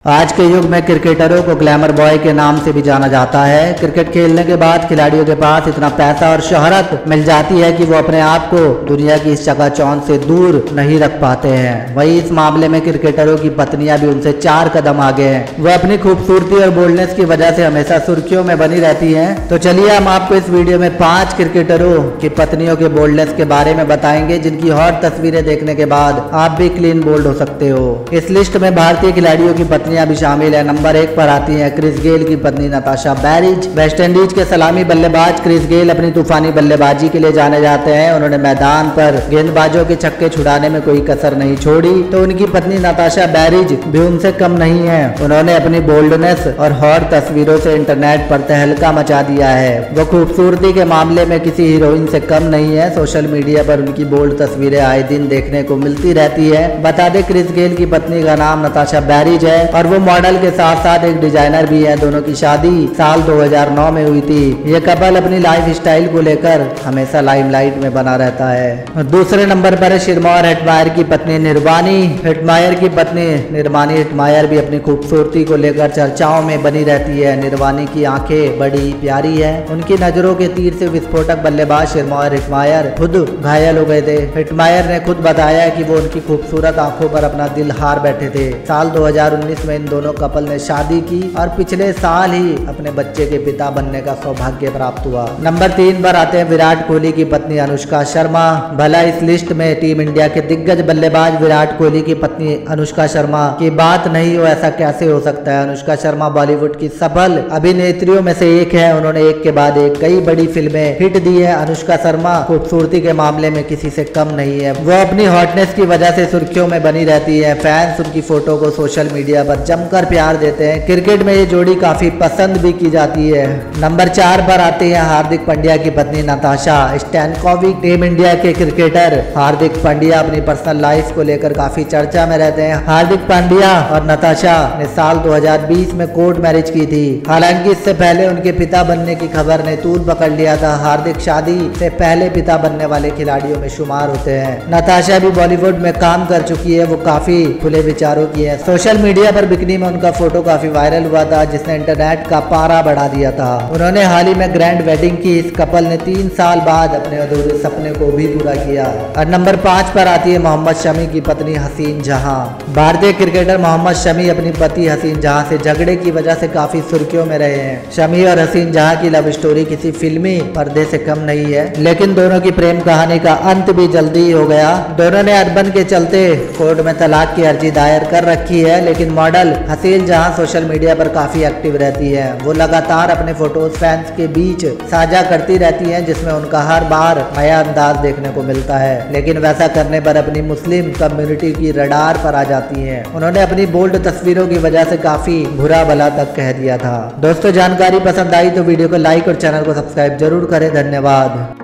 आज के युग में क्रिकेटरों को ग्लैमर बॉय के नाम से भी जाना जाता है। क्रिकेट खेलने के बाद खिलाड़ियों के पास इतना पैसा और शोहरत मिल जाती है कि वो अपने आप को दुनिया की इस चकाचौंध से दूर नहीं रख पाते हैं। वहीं इस मामले में क्रिकेटरों की पत्नियां भी उनसे 4 कदम आगे हैं। वह अपनी खूबसूरती और बोल्डनेस की वजह से हमेशा सुर्खियों में बनी रहती है। तो चलिए हम आपको इस वीडियो में 5 क्रिकेटरों की पत्नियों के बोल्डनेस के बारे में बताएंगे, जिनकी हॉट तस्वीरें देखने के बाद आप भी क्लीन बोल्ड हो सकते हो। इस लिस्ट में भारतीय खिलाड़ियों की पत्नियां भी शामिल है। नंबर 1 पर आती हैं क्रिस गेल की पत्नी नताशा बैरिज। वेस्ट इंडीज के सलामी बल्लेबाज क्रिस गेल अपनी तूफानी बल्लेबाजी के लिए जाने जाते हैं। उन्होंने मैदान पर गेंदबाजों के छक्के छुड़ाने में कोई कसर नहीं छोड़ी, तो उनकी पत्नी नताशा बैरिज भी उनसे कम नहीं है। उन्होंने अपनी बोल्डनेस और हॉट तस्वीरों से इंटरनेट पर तहलका मचा दिया है। वो खूबसूरती के मामले में किसी हीरोइन से कम नहीं है। सोशल मीडिया पर उनकी बोल्ड तस्वीरें आए दिन देखने को मिलती रहती है। बता दें क्रिस गेल की पत्नी का नाम नताशा बैरिज है और वो मॉडल के साथ साथ एक डिजाइनर भी है। दोनों की शादी साल 2009 में हुई थी। ये कपल अपनी लाइफ स्टाइल को लेकर हमेशा लाइमलाइट में बना रहता है। दूसरे नंबर पर है शिरमौर हेटमायर की पत्नी निर्वाणी हेटमायर की पत्नी निर्वाणी हेटमायर भी अपनी खूबसूरती को लेकर चर्चाओं में बनी रहती है। निर्वाणी की आंखें बड़ी प्यारी है। उनकी नजरों के तीर से विस्फोटक बल्लेबाज शिरमौर हेटमायर खुद घायल हो गए थे। हेटमायर ने खुद बताया कि वो उनकी खूबसूरत आंखों पर अपना दिल हार बैठे थे। साल 2019 में इन दोनों कपल ने शादी की और पिछले साल ही अपने बच्चे के पिता बनने का सौभाग्य प्राप्त हुआ। नंबर 3 पर आते हैं विराट कोहली की पत्नी अनुष्का शर्मा। भला इस लिस्ट में टीम इंडिया के दिग्गज बल्लेबाज विराट कोहली की पत्नी अनुष्का शर्मा की बात नहीं हो, ऐसा कैसे हो सकता है। अनुष्का शर्मा बॉलीवुड की सफल अभिनेत्रियों में से एक है। उन्होंने एक के बाद एक कई बड़ी फिल्में हिट दी है। अनुष्का शर्मा खूबसूरती के मामले में किसी से कम नहीं है। वो अपनी हॉटनेस की वजह से सुर्खियों में बनी रहती है। फैंस उनकी फोटो को सोशल मीडिया पर जमकर प्यार देते हैं। क्रिकेट में ये जोड़ी काफी पसंद भी की जाती है। नंबर 4 पर आते हैं हार्दिक पांड्या की पत्नी नताशा स्टैनकोविक। टीम इंडिया के क्रिकेटर हार्दिक पांड्या अपनी पर्सनल लाइफ को लेकर काफी चर्चा में रहते हैं। हार्दिक पांड्या और नताशा ने साल 2020 में कोर्ट मैरिज की थी। हालांकि इससे पहले उनके पिता बनने की खबर ने तूल पकड़ लिया था। हार्दिक शादी से पहले पिता बनने वाले खिलाड़ियों में शुमार होते हैं। नताशा भी बॉलीवुड में काम कर चुकी है। वो काफी खुले विचारों की है। सोशल मीडिया पर बिकनी में उनका फोटो काफी वायरल हुआ था, जिसने इंटरनेट का पारा बढ़ा दिया था। उन्होंने हाल ही में ग्रैंड वेडिंग की। इस कपल ने 3 साल बाद अपने अधूरे सपने को भी पूरा किया। और नंबर 5 पर आती है मोहम्मद शमी की पत्नी हसीन जहां। भारतीय क्रिकेटर मोहम्मद शमी अपनी पति हसीन जहां से झगड़े की वजह से काफी सुर्खियों में रहे हैं। शमी और हसीन जहां की लव स्टोरी किसी फिल्मी पर्दे से कम नहीं है, लेकिन दोनों की प्रेम कहानी का अंत भी जल्दी ही हो गया। दोनों ने अनबन के चलते कोर्ट में तलाक की अर्जी दायर कर रखी है, लेकिन मॉडल हसीन जहां सोशल मीडिया पर काफी एक्टिव रहती है। वो लगातार अपने फोटोज फैंस के बीच साझा करती रहती हैं, जिसमें उनका हर बार नया अंदाज देखने को मिलता है। लेकिन वैसा करने पर अपनी मुस्लिम कम्युनिटी की रडार पर आ जाती हैं। उन्होंने अपनी बोल्ड तस्वीरों की वजह से काफी बुरा भला तक कह दिया था। दोस्तों जानकारी पसंद आई तो वीडियो को लाइक और चैनल को सब्सक्राइब जरूर करें। धन्यवाद।